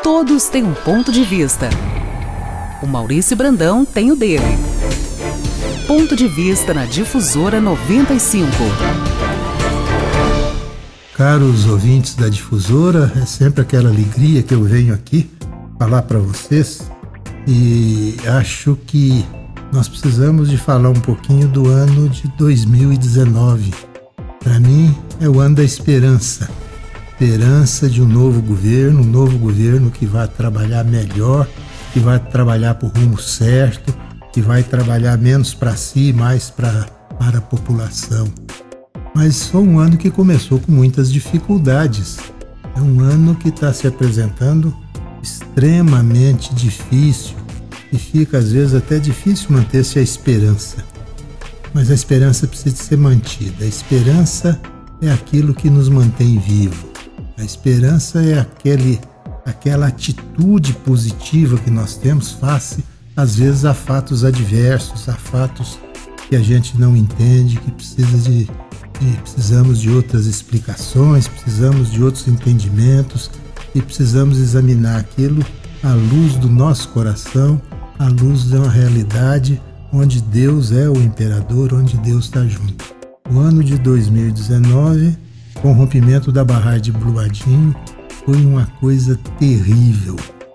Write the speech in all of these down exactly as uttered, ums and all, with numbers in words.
Todos têm um ponto de vista. O Maurício Brandão tem o dele. Ponto de vista na Difusora noventa e cinco. Caros ouvintes da Difusora, é sempre aquela alegria que eu venho aqui falar para vocês, e acho que nós precisamos de falar um pouquinho do ano de dois mil e dezenove. Para mim é o ano da esperança. Esperança de um novo governo, um novo governo que vai trabalhar melhor, que vai trabalhar por rumo certo, que vai trabalhar menos para si e mais pra, para a população. Mas foi um ano que começou com muitas dificuldades. É um ano que está se apresentando extremamente difícil e fica às vezes até difícil manter-se a esperança. Mas a esperança precisa ser mantida. A esperança é aquilo que nos mantém vivo. A esperança é aquele, aquela atitude positiva que nós temos face, às vezes, a fatos adversos, a fatos que a gente não entende, que precisa de, de, precisamos de outras explicações, precisamos de outros entendimentos e precisamos examinar aquilo à luz do nosso coração, à luz de uma realidade onde Deus é o imperador, onde Deus está junto. O ano de dois mil e dezenove, com o rompimento da barragem de Brumadinho, foi uma coisa terrível.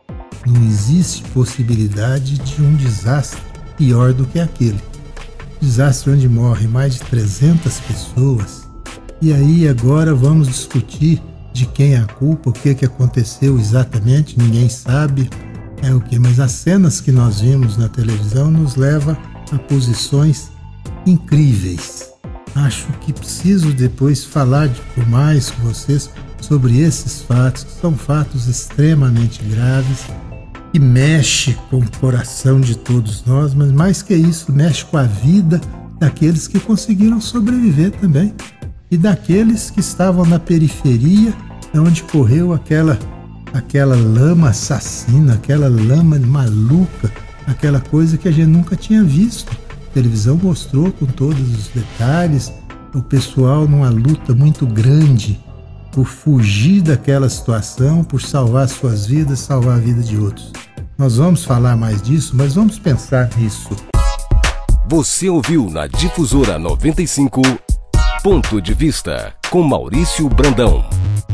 Não existe possibilidade de um desastre pior do que aquele. Desastre onde morrem mais de trezentas pessoas. E aí agora vamos discutir de quem é a culpa, o que, que aconteceu exatamente, ninguém sabe. É o que, mas as cenas que nós vimos na televisão nos levam a posições incríveis. Acho que preciso depois falar de, por mais com vocês sobre esses fatos, que são fatos extremamente graves, que mexe com o coração de todos nós, mas mais que isso, mexe com a vida daqueles que conseguiram sobreviver também, e daqueles que estavam na periferia, onde correu aquela, aquela lama assassina, aquela lama maluca, aquela coisa que a gente nunca tinha visto. A televisão mostrou com todos os detalhes, o pessoal numa luta muito grande por fugir daquela situação, por salvar suas vidas, salvar a vida de outros. Nós vamos falar mais disso, mas vamos pensar nisso. Você ouviu na Difusora noventa e cinco, Ponto de Vista, com Maurício Brandão.